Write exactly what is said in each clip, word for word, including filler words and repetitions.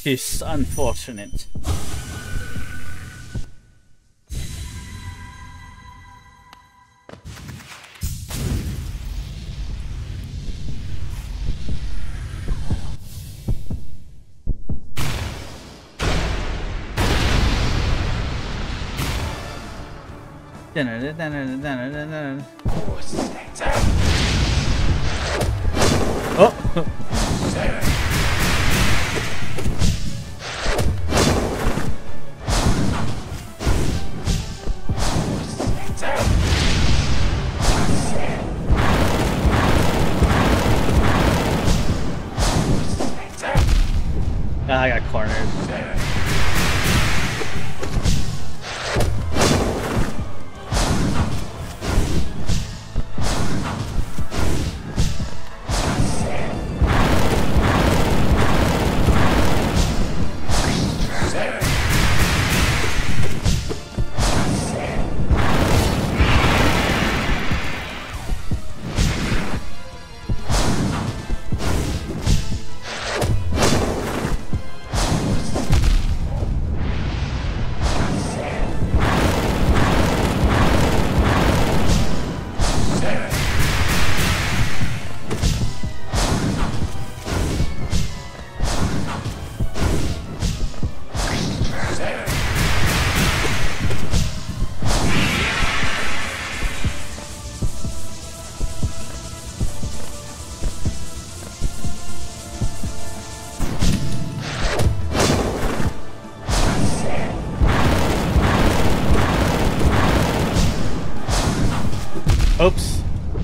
'Tis unfortunate. Oh! Ah, I got cornered. Oops.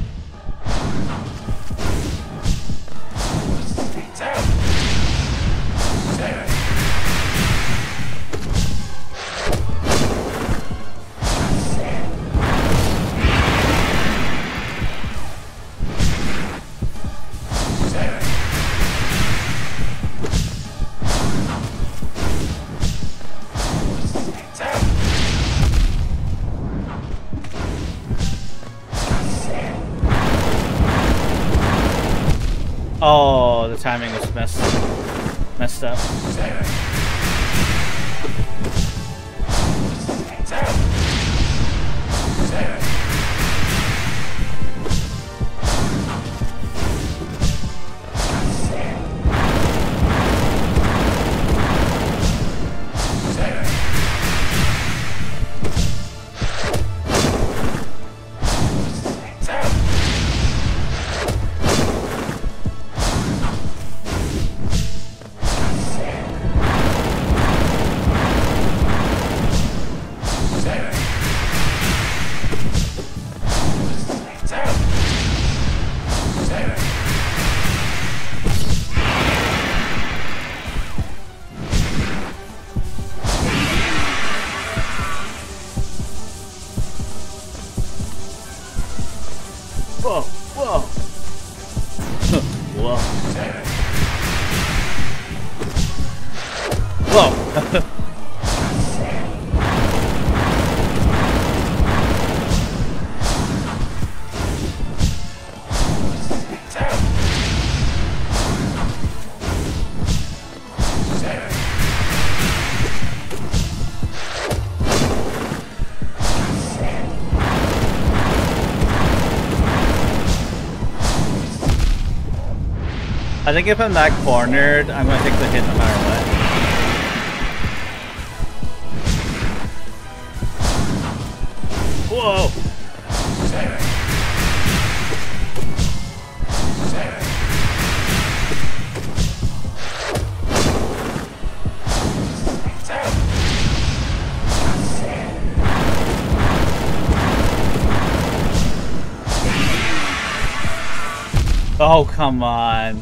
Oh, the timing was messed messed up. Whoa, whoa. Whoa. Whoa. I think if I'm that cornered, I'm gonna take the hit no matter what. Whoa! Oh, come on.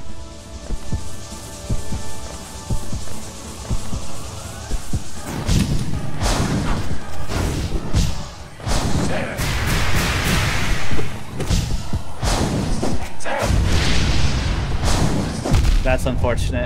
That's unfortunate.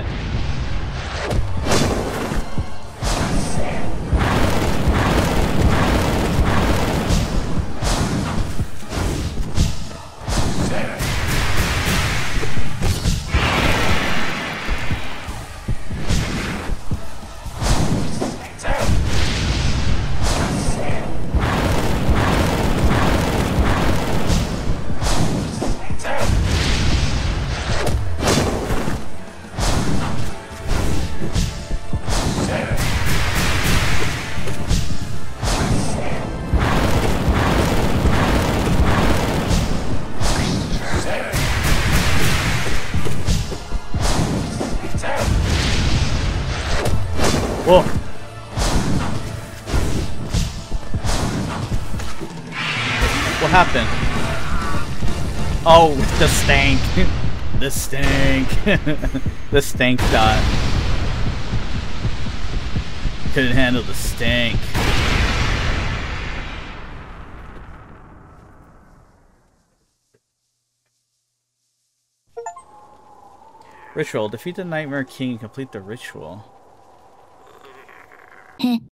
Whoa. What happened? Oh, the stank. The stank. The stank dot. Couldn't handle the stank. Ritual. Defeat the Nightmare King and complete the ritual.